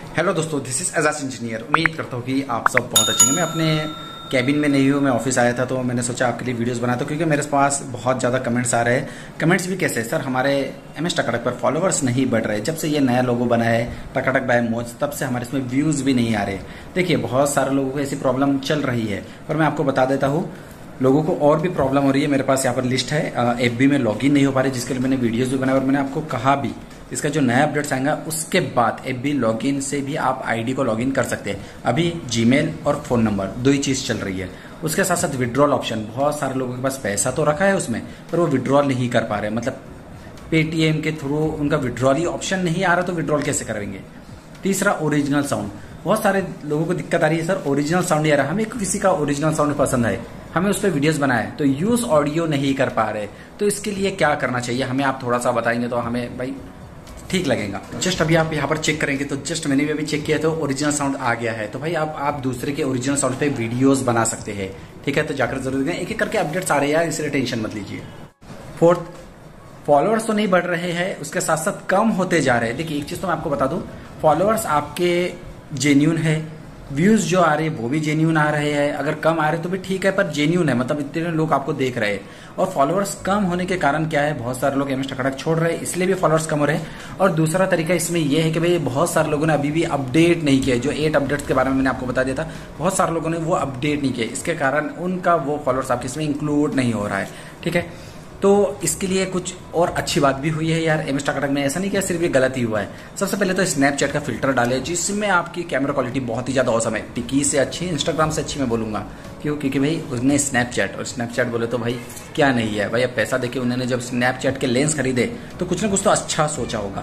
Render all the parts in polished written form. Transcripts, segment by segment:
Hello दोस्तों, this is Ejaz engineer. उम्मीद करता हूँ कि आप सब बहुत अच्छे हैं। मैं अपने कैबिन में नहीं हूँ, मैं ऑफिस आया था, तो मैंने सोचा आपके लिए वीडियोस बनाता हूँ क्योंकि मेरे पास बहुत ज़्यादा कमेंट्स आ रहे हैं। कमेंट्स भी कैसे सर, हमारे MS टकाटक पर फॉलोअर्स नहीं बढ़ रहे। जब से ये नया लोगो बना है टकाटक बाय मौज, तब से हमारे इसमें व्यूज़ भी नहीं आ रहे। देखिए, बहुत सारे लोगों को ऐसी प्रॉब्लम चल रही है, पर मैं आपको बता देता हूँ लोगों को और भी प्रॉब्लम हो रही है। मेरे पास यहाँ पर लिस्ट है। FB में लॉगिन नहीं हो पा रही, जिसके लिए मैंने वीडियोस भी बनाए और मैंने आपको कहा भी इसका जो नया अपडेट्स आएगा उसके बाद FB लॉगिन से भी आप ID को लॉगिन कर सकते हैं। अभी जीमेल और फोन नंबर दो ही चीज चल रही है। उसके साथ साथ विड्रॉल ऑप्शन, बहुत सारे लोगों के पास पैसा तो रखा है उसमें, पर वो विड्रॉल नहीं कर पा रहे। मतलब पेटीएम के थ्रू उनका विड्रॉल ही ऑप्शन नहीं आ रहा, तो विड्रॉल कैसे करेंगे। तीसरा, ओरिजिनल साउंड। बहुत सारे लोगों को दिक्कत आ रही है, सर ओरिजिनल साउंड नहीं आ रहा। हमें किसी का ओरिजिनल साउंड पसंद है, हमें उस पर वीडियोस बनाए, तो यूज ऑडियो नहीं कर पा रहे। तो इसके लिए क्या करना चाहिए, हमें आप थोड़ा सा बताएंगे तो हमें भाई ठीक लगेगा। जस्ट अभी आप यहाँ पर चेक करेंगे तो जस्ट मैंने भी अभी चेक किया तो ओरिजिनल साउंड आ गया है। तो भाई आप दूसरे के ओरिजिनल साउंड पे वीडियोस बना सकते हैं, ठीक है। तो जाकर जरूर देखें, एक एक करके अपडेट्स आ रहे हैं, इसलिए टेंशन मत लीजिए। फोर्थ, फॉलोअर्स तो नहीं बढ़ रहे हैं, उसके साथ साथ कम होते जा रहे हैं। देखिए, एक चीज तो मैं आपको बता दूं, फॉलोअर्स आपके जेन्यून है, व्यूज जो आ रहे हैं वो भी जेन्यून आ रहे हैं। अगर कम आ रहे तो भी ठीक है, पर जेन्यून है, मतलब इतने लोग आपको देख रहे हैं। और फॉलोअर्स कम होने के कारण क्या है, बहुत सारे लोग MS टकाटक छोड़ रहे हैं, इसलिए भी फॉलोअर्स कम हो रहे हैं। और दूसरा तरीका इसमें यह है कि भाई बहुत सारे लोगों ने अभी भी अपडेट नहीं किया। जो 8 अपडेट्स के बारे में मैंने आपको बता दिया था, बहुत सारे लोगों ने वो अपडेट नहीं किया, इसके कारण उनका वो फॉलोअर्स आपके इसमें इंक्लूड नहीं हो रहा है, ठीक है। तो इसके लिए कुछ और अच्छी बात भी हुई है यार MS टकाटक में। ऐसा नहीं कि सिर्फ ये गलत ही हुआ है। सबसे पहले तो स्नैपचैट का फिल्टर डाले, जिसमें आपकी कैमरा क्वालिटी बहुत ही ज्यादा औसम है। टिकी से अच्छी, इंस्टाग्राम से अच्छी मैं बोलूंगा। क्यों? क्योंकि भाई उसने स्नैपचैट, और स्नैपचैट बोले तो भाई क्या नहीं है भाई। अब पैसा देके उन्होंने जब स्नैपचैट के लेंस खरीदे तो कुछ ना कुछ तो अच्छा सोचा होगा।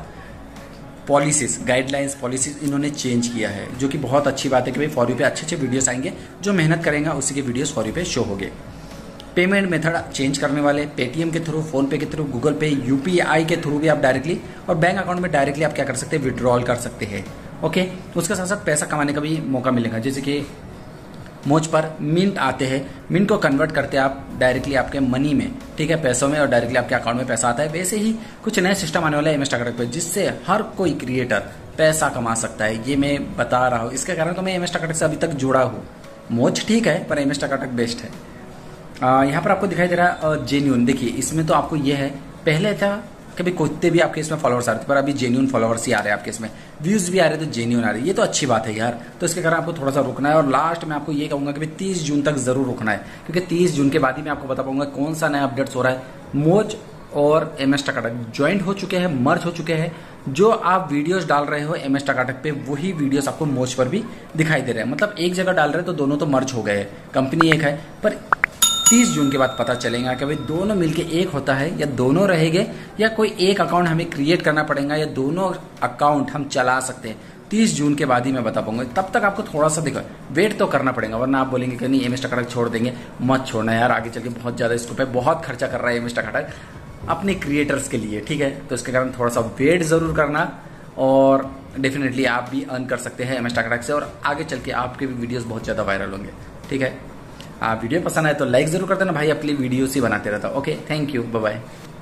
पॉलिसीज, गाइडलाइंस, पॉलिसीज इन्होंने चेंज किया है, जो कि बहुत अच्छी बात है कि भाई फॉर यू पे अच्छे अच्छे वीडियोस आएंगे। जो मेहनत करेंगे उसी के वीडियोस फॉर यू पे शो होंगे। पेमेंट मेथड चेंज करने वाले, पेटीएम के थ्रू, फोन पे के थ्रू, गूगल पे, UPI के थ्रू भी आप डायरेक्टली, और बैंक अकाउंट में डायरेक्टली आप क्या कर सकते हैं, विड्रॉल कर सकते हैं। ओके, उसके साथ साथ पैसा कमाने का भी मौका मिलेगा। जैसे कि मोज पर मिंट आते हैं, मिंट को कन्वर्ट करते हैं आप डायरेक्टली आपके मनी में, ठीक है, पैसों में, और डायरेक्टली आपके अकाउंट में पैसा आता है। वैसे ही कुछ नया सिस्टम आने वाला है MS टकाटक पे, जिससे हर कोई क्रिएटर पैसा कमा सकता है। ये मैं बता रहा हूँ, इसके कारण तो मैं MS टकाटक से अभी तक जुड़ा हूँ। मोज ठीक है, पर MS टकाटक बेस्ट है। यहाँ पर आपको दिखाई दे रहा है जेन्यून। देखिए, इसमें तो आपको ये है, पहले था कभी कुत्ते भी आपके इसमें फॉलोअर्स आ रहे थे, पर अभी जेन्यून फॉलोअर्स ही आ रहे हैं आपके इसमें, व्यूज भी आ रहे हैं तो जेन्यून आ रहे हैं। ये तो अच्छी बात है यार। तो इसके कारण आपको थोड़ा सा रुकना है। और लास्ट में आपको ये कहूंगा कि भाई 30 जून तक जरूर रुकना है, क्योंकि 30 जून के बाद ही मैं आपको बता पाऊंगा कौन सा नया अपडेट्स हो रहा है। मोज और MS टकाटक ज्वाइंट हो चुके हैं, मर्ज हो चुके हैं। जो आप वीडियोस डाल रहे हो MS टकाटक पे, वही वीडियोस आपको मोज पर भी दिखाई दे रहे हैं। मतलब एक जगह डाल रहे हैं तो दोनों तो मर्ज हो गए, कंपनी एक है। पर 30 जून के बाद पता चलेगा कि भाई दोनों मिलके एक होता है, या दोनों रहेंगे, या कोई एक अकाउंट हमें क्रिएट करना पड़ेगा, या दोनों अकाउंट हम चला सकते हैं। 30 जून के बाद ही मैं बता पाऊंगा। तब तक आपको थोड़ा सा देखो, वेट तो करना पड़ेगा, वरना आप बोलेंगे कि नहीं MS टकाटक छोड़ देंगे। मत छोड़ना यार, आगे चल के बहुत ज्यादा स्कोप है, बहुत खर्चा कर रहा है MS टकाटक अपने क्रिएटर्स के लिए, ठीक है। तो इसके कारण थोड़ा सा वेट जरूर करना, और डेफिनेटली आप भी अर्न कर सकते हैं MS टकाटक से, और आगे चल के आपके भी वीडियोस बहुत ज्यादा वायरल होंगे, ठीक है। आप वीडियो पसंद आए तो लाइक जरूर कर देना भाई, अपनी वीडियोस ही बनाते रहता हूँ। Okay, thank you, bye bye.